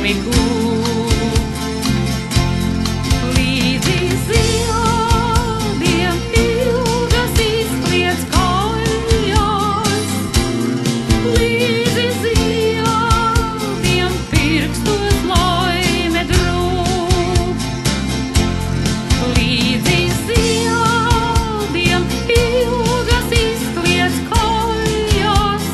dinamiku. Līdzi ziediem ilgas izkliedz kājās, līdzi ziediem pirkstos laime drūk. Līdzi ziediem ilgas izkliedz kājās,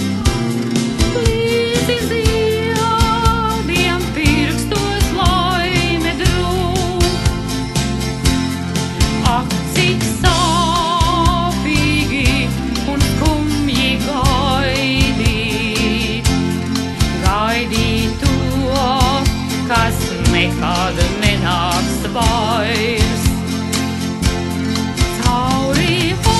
līdzi ziediem pirkstos laime drūk. Ak, cik sāpīgi un skumji gaidīt to, kas nekad nenāks vairs. Cauri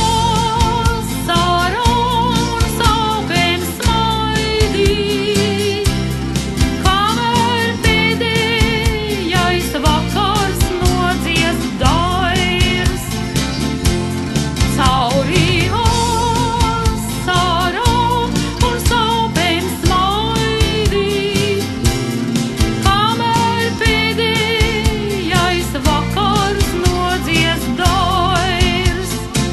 vasarām sāpēm smaidīt, kamēr pēdējais vakars nodzies dairs. Cauri vasarām un sāpēm smaidīt, kamēr pēdējais vakars nodzies dairs.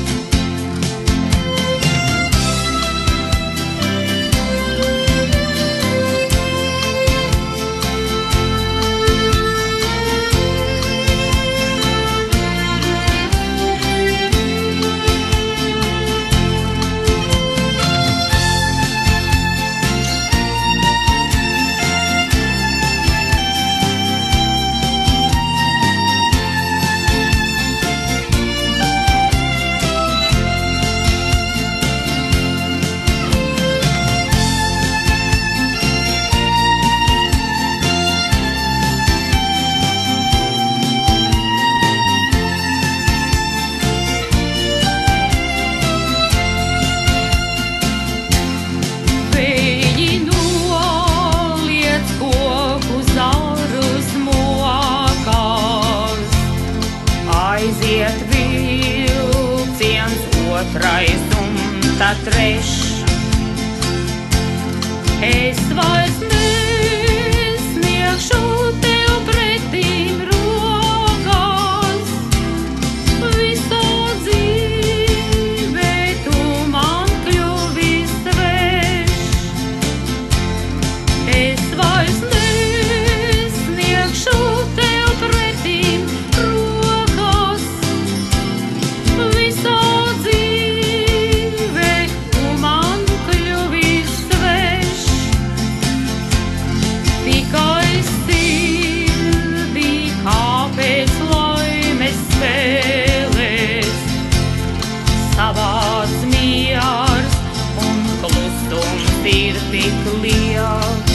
Vēji noliec koku zarus mokās, aiziet vilciens otrais un tad trešs. Es vairs nesniegšu tev pretīm rokās, visā dzīvē tu man kļuvi svešs. Es vairs nesniegšu tev pretīm rokās, visā dzīvē tu man kļuvi svešs. Tikai sirdī kāpēc laimes spēlēs, savāds miers un klusums ir tik liels.